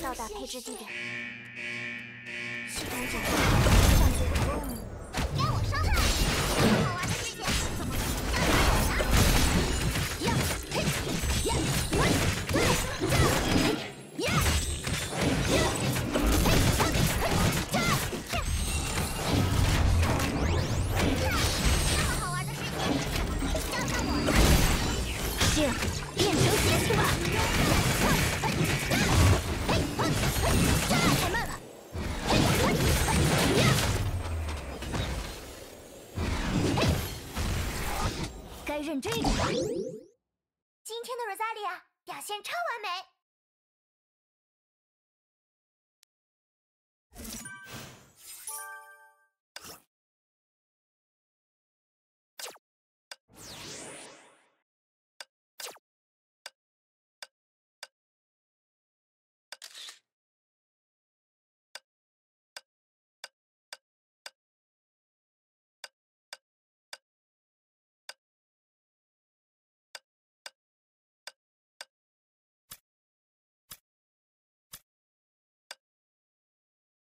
到达配置地点。系统检查，上去活动。该我伤害。好玩的事情怎么不交给我呢？呀，嘿，呀，喂，对，这，嘿，呀，呀，嘿，这，这么好玩的事情怎么可以交给我呢？是，变成金属吧。太慢了。该认这个了。今天的 Rosalia 表现超完美。